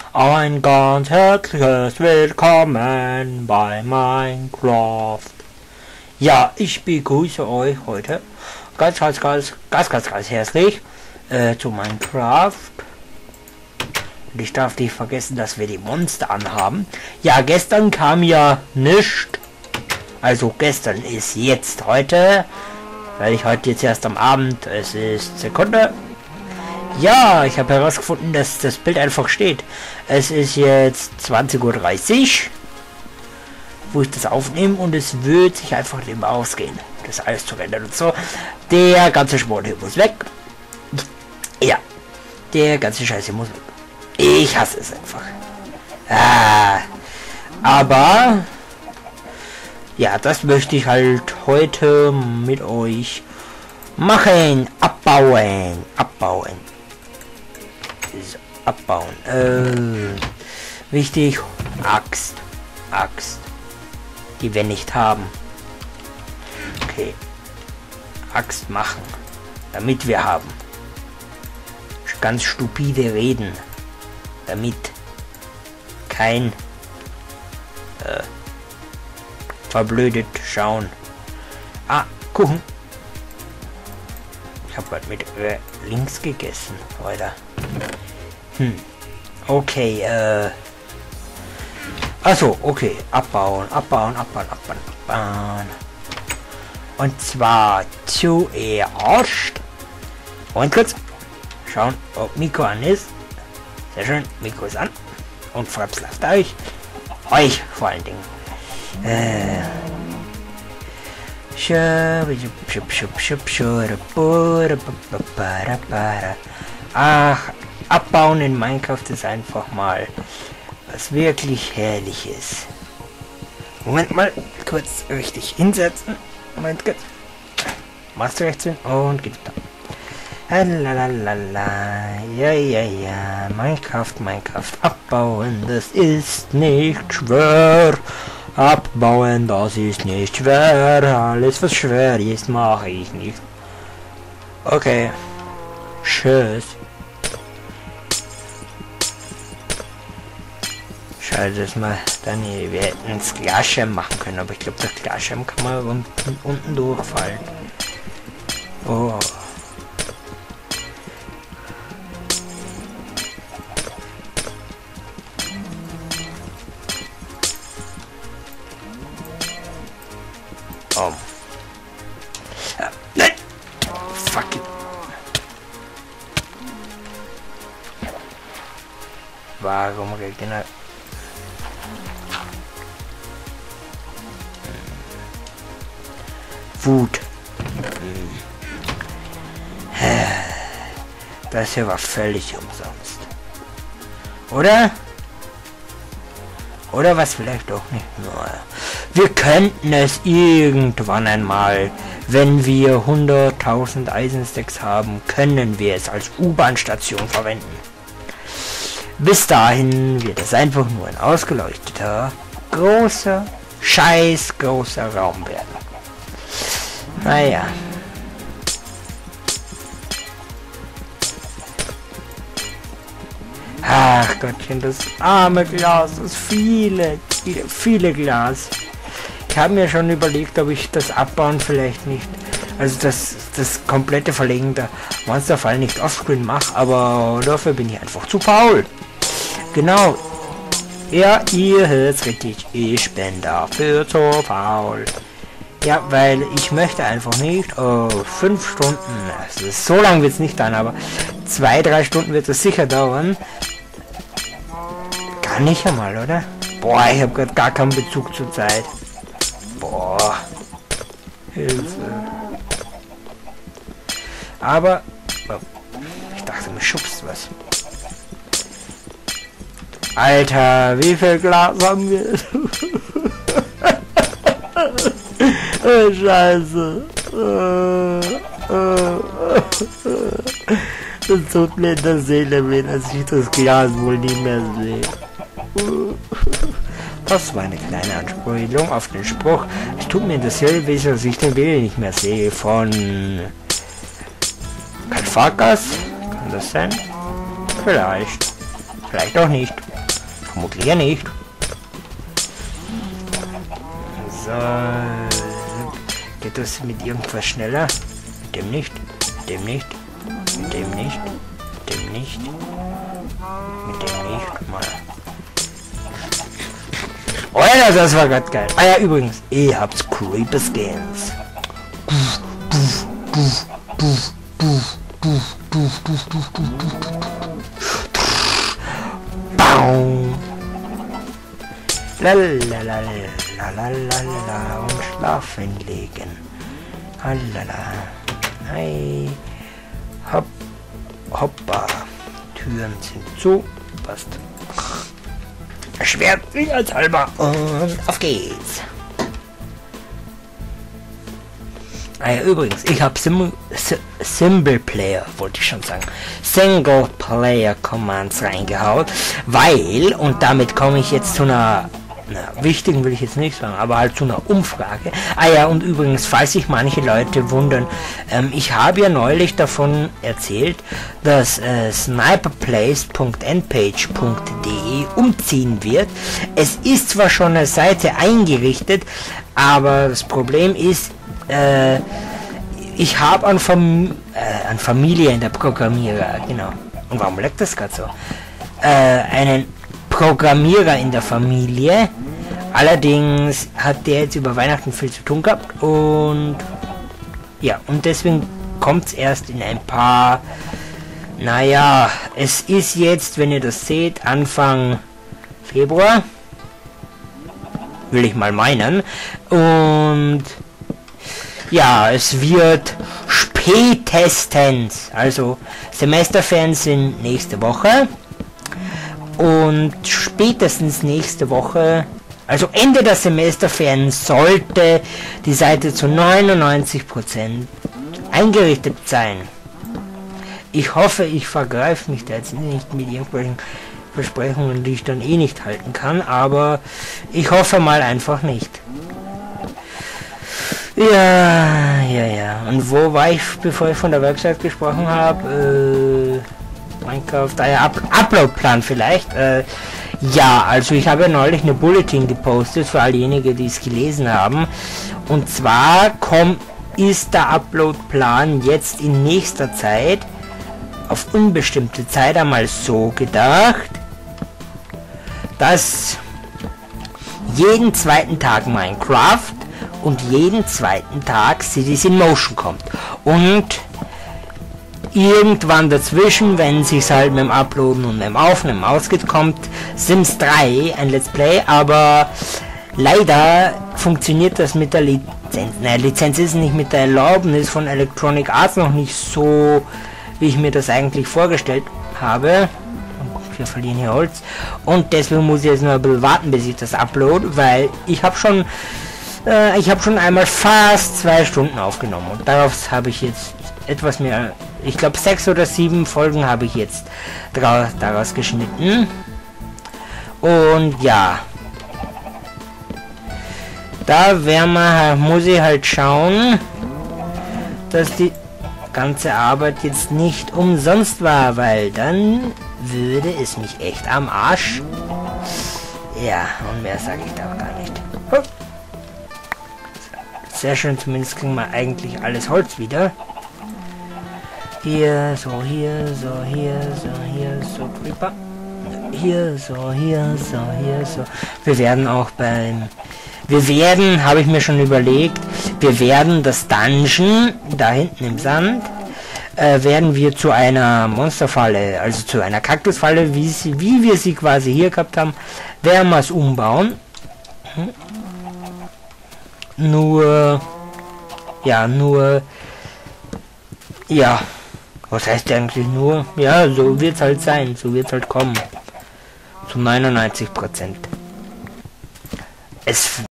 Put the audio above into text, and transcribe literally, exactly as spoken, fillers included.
Ein ganz herzliches Willkommen bei Minecraft. Ja, ich begrüße euch heute ganz, ganz, ganz, ganz, ganz, ganz herzlich äh, zu Minecraft. Und ich darf nicht vergessen, dass wir die Monster anhaben. Ja, gestern kam ja nichts. Also gestern ist jetzt heute, weil ich heute jetzt erst am Abend, es ist Sekunde. Ja, ich habe herausgefunden, dass das Bild einfach steht. Es ist jetzt zwanzig Uhr dreißig, wo ich das aufnehme, und es wird sich einfach nicht mehr ausgehen, das alles zu rendern und so. Der ganze Sport hier muss weg. Ja, der ganze Scheiß hier muss weg. Ich hasse es einfach. Ah, aber ja, das möchte ich halt heute mit euch machen. Abbauen, abbauen. So, abbauen. Äh, wichtig. Axt. Axt. Die wir nicht haben. Okay. Axt machen. Damit wir haben. Ganz stupide reden. Damit kein äh, verblödet schauen. Ah, Kuchen. Ich habe was mit äh, links gegessen, oder? Hm. Okay, äh. Achso, okay. Abbauen, abbauen, abbauen, abbauen, abbauen. Und zwar zuerst. Und kurz schauen, ob Mikro an ist. Sehr schön, Mikro ist an. Und Fraps lasst euch. Euch vor allen Dingen. Äh. Ach, abbauen in Minecraft ist einfach mal was wirklich Herrliches. Moment mal, kurz richtig hinsetzen. Moment, kurz. Machst du rechts hin und geht's da. Lalalala, ja, ja, ja, Minecraft, Minecraft, abbauen, das ist nicht schwer. Abbauen, das ist nicht schwer. Alles, was schwer ist, mache ich nicht. Okay. Tschüss. Schade, dass wir dann hier, wir hätten das Glasschirm machen können, aber ich glaube, das Glasschirm kann man unten, unten durchfallen. Oh. Oh. Ja, nein! Fuck it. Warum regnet? Wut. Das hier war völlig umsonst. Oder? Oder was vielleicht auch nicht. Naja. Wir könnten es irgendwann einmal, wenn wir hunderttausend Eisenstacks haben, können wir es als U-Bahn-Station verwenden. Bis dahin wird es einfach nur ein ausgeleuchteter, großer, scheiß großer Raum werden. Naja. Ach Gottchen, das arme Glas, das viele, viele, viele Glas. Ich habe mir schon überlegt, ob ich das Abbauen vielleicht nicht, also das, das komplette Verlegen der Monsterfall nicht offscreen mache, aber dafür bin ich einfach zu faul. Genau. Ja, ihr hört's richtig, ich bin dafür zu faul. Ja, weil ich möchte einfach nicht, oh, fünf Stunden, also so lange wird es nicht dauern, aber zwei, drei Stunden wird es sicher dauern. Gar nicht einmal, oder? Boah, ich habe gerade gar keinen Bezug zur Zeit. Boah. Hilfe. Aber, oh, ich dachte, mir schubst was. Alter, wie viel Glas haben wir? Oh, Scheiße. Das tut mir in der Seele weh, dass ich das Glas wohl nicht mehr sehe. Das war eine kleine Anspielung auf den Spruch. Es tut mir in der Seele weh, dass ich den Bild nicht mehr sehe. Von Kalfakas? Kann das sein? Vielleicht. Vielleicht auch nicht. Vermutlich ja nicht. So. Geht das mit irgendwas schneller? Mit dem nicht. Mit dem nicht. Mit dem nicht. Mit dem nicht. Mit dem nicht. Mal. Oh ja, das war grad geil. Ah ja, übrigens. Ihr habt's Creeper Skins. Baum. Lalalala, lalalala, und schlafen legen. Halala. Hey. Hopp. Hoppa. Türen sind zu. Passt. Schwert als halber. Und auf geht's. Ah ja, übrigens, ich habe Sim Single Player, wollte ich schon sagen, Single Player Commands reingehauen, weil, und damit komme ich jetzt zu einer, na, wichtigen will ich jetzt nicht sagen, aber halt zu einer Umfrage. Ah ja, und übrigens, falls sich manche Leute wundern, ähm, ich habe ja neulich davon erzählt, dass äh, sniperplays punkt endpage punkt de umziehen wird. Es ist zwar schon eine Seite eingerichtet, aber das Problem ist, Äh, ich habe an, Fam äh, an Familie in der Programmierer, genau. Und warum leckt das gerade so? Äh, einen Programmierer in der Familie. Allerdings hat der jetzt über Weihnachten viel zu tun gehabt und ja, und deswegen kommt es erst in ein paar, naja, es ist jetzt, wenn ihr das seht, Anfang Februar, will ich mal meinen, und ja, es wird spätestens, also Semesterferien sind nächste Woche und spätestens nächste Woche, also Ende der Semesterferien, sollte die Seite zu neunundneunzig Prozent eingerichtet sein. Ich hoffe, ich vergreife mich da jetzt nicht mit irgendwelchen Versprechungen, die ich dann eh nicht halten kann, aber ich hoffe mal einfach nicht. Ja, ja, ja. Und wo war ich, bevor ich von der Website gesprochen habe? Äh, Minecraft, ah ja, Up Uploadplan vielleicht. Äh, ja, also ich habe ja neulich eine Bulletin gepostet für all diejenigen, die es gelesen haben. Und zwar kommt, ist der Uploadplan jetzt in nächster Zeit auf unbestimmte Zeit einmal so gedacht, dass jeden zweiten Tag Minecraft und jeden zweiten Tag Cities in Motion kommt. Und irgendwann dazwischen, wenn sich halt mit dem Uploaden und mit dem Aufnehmen ausgeht, kommt Sims drei, ein Let's Play, aber leider funktioniert das mit der Lizenz. Naja, Lizenz ist nicht mit der Erlaubnis von Electronic Arts noch nicht so, wie ich mir das eigentlich vorgestellt habe. Wir verlieren hier Holz. Und deswegen muss ich jetzt nur ein bisschen warten, bis ich das upload, weil ich habe schon Ich habe schon einmal fast zwei Stunden aufgenommen und darauf habe ich jetzt etwas mehr, ich glaube sechs oder sieben Folgen habe ich jetzt daraus geschnitten. Und ja, da werden wir, muss ich halt schauen, dass die ganze Arbeit jetzt nicht umsonst war, weil dann würde es mich echt am Arsch. Ja, und mehr sage ich da auch gar nicht. Oh. Sehr schön, zumindest kriegen wir eigentlich alles Holz wieder. Hier, so, hier, so, hier, so, hier, so, Creeper. Hier, so, hier, so, hier, so. Wir werden auch beim... Wir werden, habe ich mir schon überlegt, wir werden das Dungeon, da hinten im Sand, äh, werden wir zu einer Monsterfalle, also zu einer Kaktusfalle, wie, sie, wie wir sie quasi hier gehabt haben, werden wir es umbauen. Hm. Nur, ja, nur, ja, was heißt eigentlich nur? Ja, so wird es halt sein, so wird es halt kommen. Zu neunundneunzig Prozent. Es